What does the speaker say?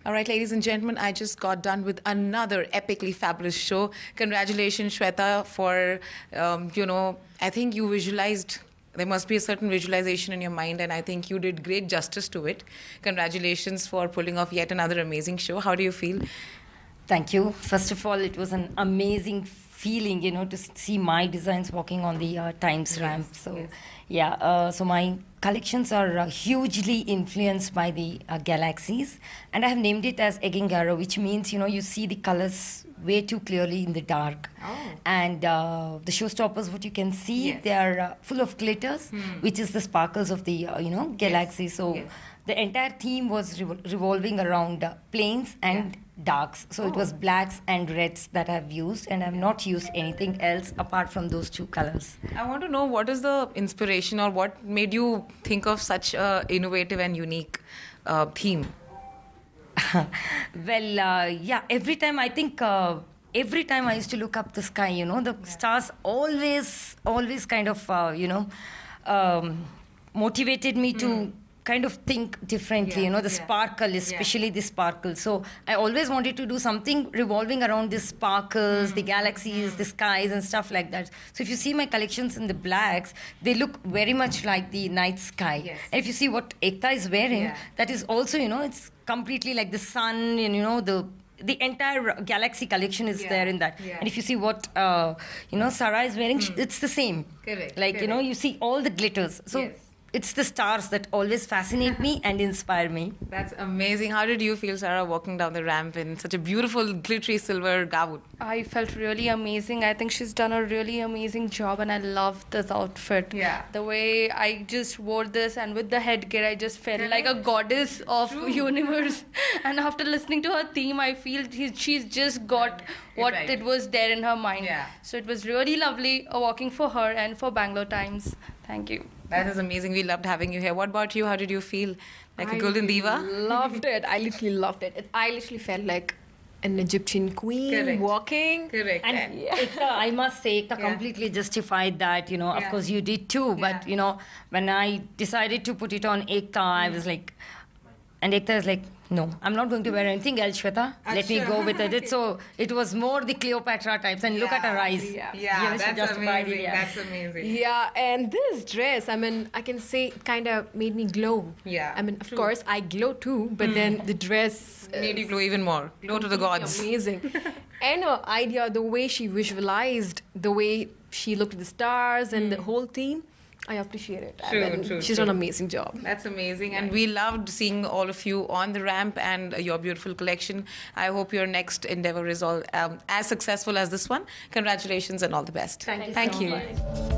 All right, ladies and gentlemen, I just got done with another epically fabulous show. Congratulations, Shweta, for, I think you visualized, there must be a certain visualization in your mind, and I think you did great justice to it. Congratulations for pulling off yet another amazing show. How do you feel? Thank you. First of all, it was an amazing feeling, to see my designs walking on the Times ramp. So, so my collections are hugely influenced by the galaxies, and I have named it as Egingaro, which means, you see the colors way too clearly in the dark. Oh. And the showstoppers, what you can see, they are full of glitters, which is the sparkles of the, galaxy. So the entire theme was revolving around planes and darks. So it was blacks and reds that I've used, and I've not used anything else apart from those two colors. I want to know what is the inspiration or what made you think of such a innovative and unique theme? Every time I think... every time I used to look up the sky, the stars always kind of, motivated me to kind of think differently, the sparkle, especially the sparkle. So I always wanted to do something revolving around the sparkles, the galaxies, the skies and stuff like that. So if you see my collections in the blacks, they look very much like the night sky. Yes. And if you see what Ekta is wearing, that is also, it's completely like the sun and, the entire galaxy collection is there in that. Yeah. And if you see what, Sarah is wearing, it's the same. Correct. Like, you see all the glitters. So it's the stars that always fascinate me and inspire me. That's amazing. How did you feel, Sarah, walking down the ramp in such a beautiful, glittery silver gown? I felt really amazing. I think she's done a really amazing job, and I love this outfit. Yeah. The way I just wore this, and with the headgear, I just felt like a goddess of universe. And after listening to her theme, I feel she's just got what it was there in her mind. Yeah. So it was really lovely walking for her and for Bangalore Times. Thank you. That is amazing. We loved having you here. What about you? How did you feel? Like a golden diva? Loved it. I literally loved it. I literally felt like an Egyptian queen walking. Correct. And Ekta, I must say, Ekta completely justified that, of course you did too. But, when I decided to put it on Ekta, I was like, and Ekta is like, no, I'm not going to wear anything else, Shweta. Let me go with it. So it was more the Cleopatra types, and look at her eyes. That's amazing. That's amazing. Yeah, and this dress, I can say it kind of made me glow. Yeah. Of course, I glow too, but then the dress made you glow even more. Glow to the gods. Amazing. And her idea, the way she visualized, the way she looked at the stars and the whole theme, I appreciate it. She's done an amazing job. That's amazing. And we loved seeing all of you on the ramp and your beautiful collection. I hope your next endeavor is all as successful as this one. Congratulations and all the best. Thank you so much.